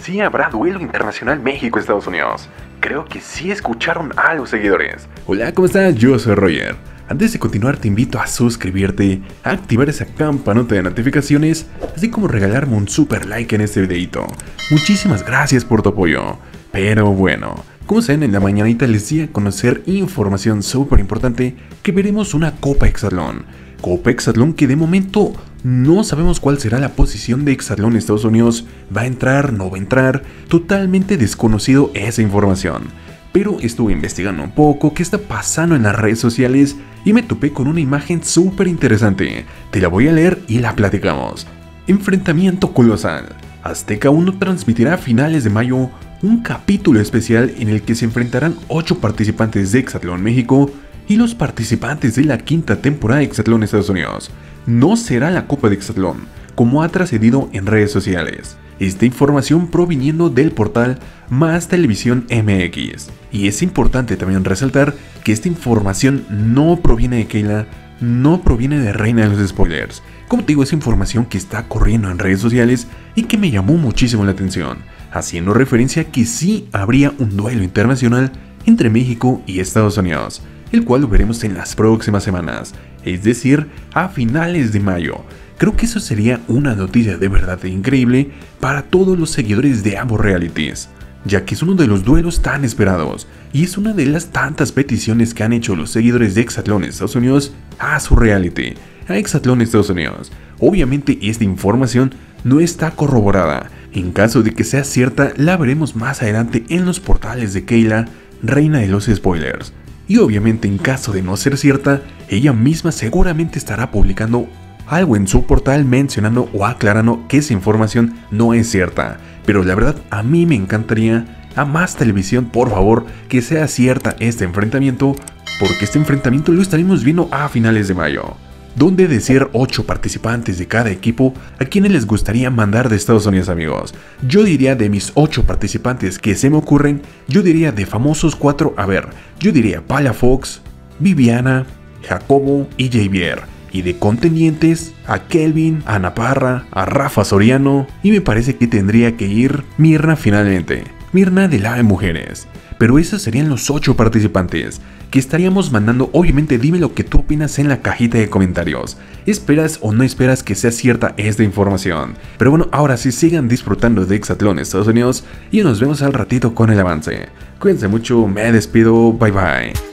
Sí habrá duelo internacional México-Estados Unidos. Creo que sí escucharon a los seguidores. Hola, ¿cómo estás? Yo soy Roger. Antes de continuar te invito a suscribirte, a activar esa campanota de notificaciones, así como regalarme un super like en este videito. Muchísimas gracias por tu apoyo. Pero bueno, como saben, en la mañanita les di a conocer información súper importante que veremos una Copa Hexatlón. Copa Hexatlón que de momento no sabemos cuál será la posición de Hexatlón Estados Unidos. ¿Va a entrar? ¿No va a entrar? Totalmente desconocido esa información. Pero estuve investigando un poco qué está pasando en las redes sociales y me topé con una imagen súper interesante. Te la voy a leer y la platicamos. Enfrentamiento colosal. Azteca 1 transmitirá a finales de mayo un capítulo especial en el que se enfrentarán 8 participantes de Hexatlón México y los participantes de la quinta temporada de Hexatlón Estados Unidos. No será la Copa de Hexatlón, como ha trascendido en redes sociales. Esta información proviniendo del portal Más Televisión MX. Y es importante también resaltar que esta información no proviene de Keila, no proviene de Reina de los Spoilers. Como te digo, es información que está corriendo en redes sociales y que me llamó muchísimo la atención, haciendo referencia a que sí habría un duelo internacional entre México y Estados Unidos, el cual lo veremos en las próximas semanas, es decir, a finales de mayo. Creo que eso sería una noticia de verdad increíble para todos los seguidores de ambos realities, ya que es uno de los duelos tan esperados y es una de las tantas peticiones que han hecho los seguidores de Hexatlón Estados Unidos a su reality, a Hexatlón Estados Unidos. Obviamente esta información no está corroborada. En caso de que sea cierta, la veremos más adelante en los portales de Keila, Reina de los Spoilers. Y obviamente en caso de no ser cierta, ella misma seguramente estará publicando algo en su portal mencionando o aclarando que esa información no es cierta. Pero la verdad, a mí me encantaría, a Más Televisión, por favor, que sea cierta este enfrentamiento, porque este enfrentamiento lo estaremos viendo a finales de mayo, donde de ser 8 participantes de cada equipo, ¿a quienes les gustaría mandar de Estados Unidos, amigos? Yo diría de mis 8 participantes que se me ocurren, yo diría de famosos 4, yo diría Palafox, Viviana, Jacobo y Javier. Y de contendientes, a Kelvin, a Ana Parra, a Rafa Soriano, y me parece que tendría que ir Mirna finalmente, Mirna de la de mujeres. Pero esos serían los 8 participantes que estaríamos mandando. Obviamente dime lo que tú opinas en la cajita de comentarios. ¿Esperas o no esperas que sea cierta esta información? Pero bueno, ahora sí, sigan disfrutando de Hexatlón Estados Unidos y nos vemos al ratito con el avance. Cuídense mucho, me despido, bye bye.